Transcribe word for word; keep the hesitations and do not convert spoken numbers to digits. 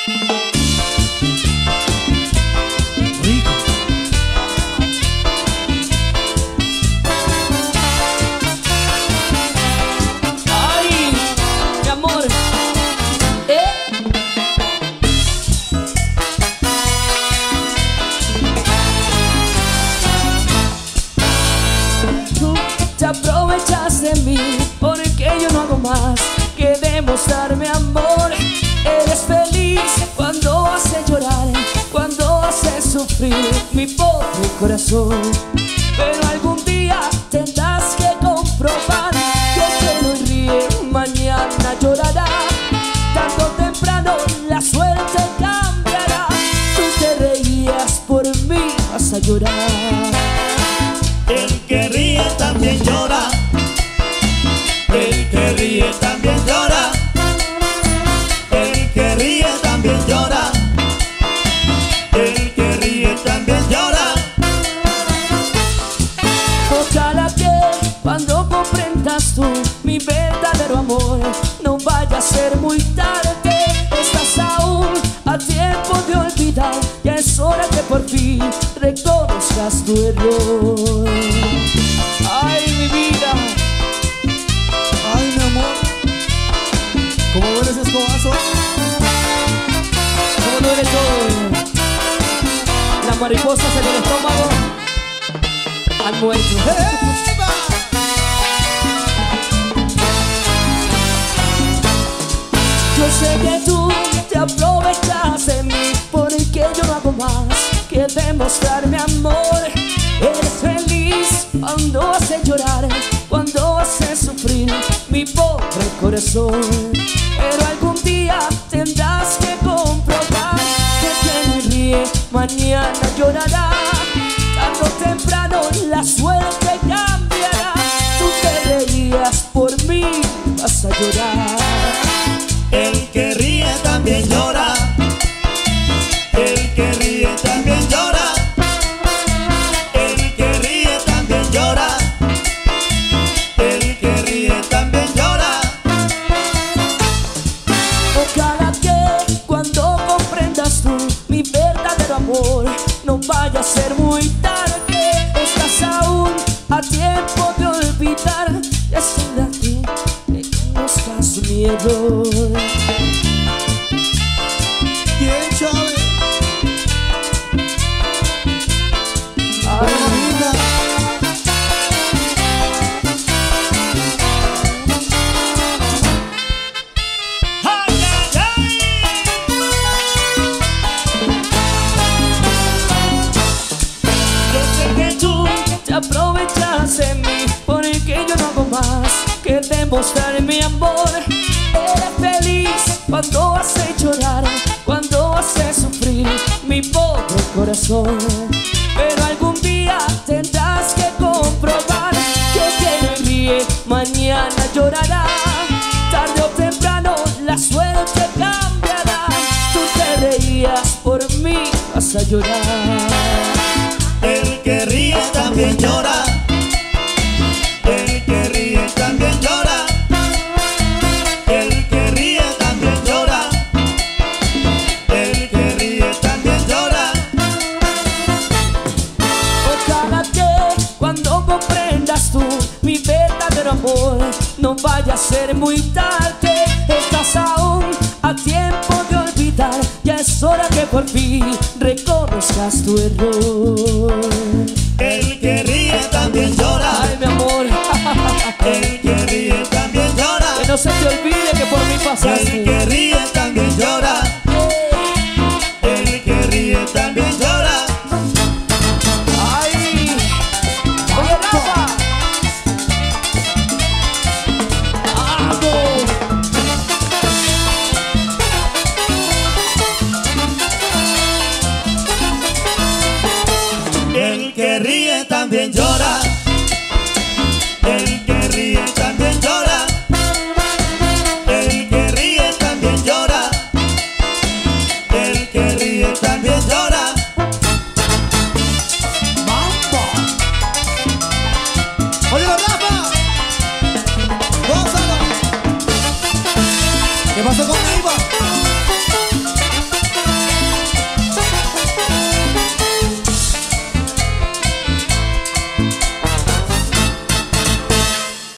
Rico. Ay, mi amor, eh. Tú te aprovechas de mí porque yo no hago más que demostrarme amor. Eres feliz cuando hace llorar, cuando hace sufrir mi pobre corazón. Pero algún día tendrás que comprobar que quien hoy ríe mañana llorará. Tarde o temprano la suerte cambiará. Tú te reías por mí, vas a llorar. El que ríe también llora. El que ríe también llora. El que ríe también llora. El que ríe también llora. Ojalá que cuando comprendas tú mi verdadero amor, no vaya a ser muy tarde. Estás aún a tiempo de olvidar. Ya es hora que por fin reconozcas tu error. Ay, mi vida. Ay, mi amor, ¿cómo duele ese escobazo? ¿Cómo duele todo? Las mariposas en el estómago han muerto. ¡Eva! Yo sé que tú te aprovechas de mí porque yo no hago más que demostrar mi amor. Eres feliz cuando hace llorar, cuando hace sufrir mi pobre corazón. Pero algún día tendrás que comprobar que quien ríe mañana llorará. Tarde o temprano la suerte cambiará. Tú te reías por mí, vas a llorar. El que ríe también llora. El que ríe también llora. El que ríe también llora. El que ríe también llora. Ojalá que cuando comprendas tú mi verdadero amor, no vaya a ser muy tarde. Estás aún a tiempo de olvidar. Ya es hora que reconozcas tu miedo. ¿Quién sabe? Ay, Vida. ¡Ay, ay, ay! yo sé que tú te aprovechas de mí porque yo no hago más que demostrar mi amor. Eres feliz cuando hace llorar, cuando hace sufrir mi pobre corazón. Pero algún día tendrás que comprobar que quien ríe mañana llorará. Tarde o temprano la suerte cambiará. Tú te reías por mí, vas a llorar. El que ríe también llora. El que ríe también llora. El que ríe también llora. El que ríe también llora. Ojalá que cuando comprendas tú mi verdadero amor, no vaya a ser muy tarde. Estás aún a tiempo de olvidar. Ya es hora que por fin reconozcas tu error. El que ríe también llora. Ay, mi amor. El que ríe también llora. Que no se te olvide que por mí El pasaste. que ríe también llora. El que ríe también llora. Ay, oye, Rafa. Vamos. El que ríe también llora.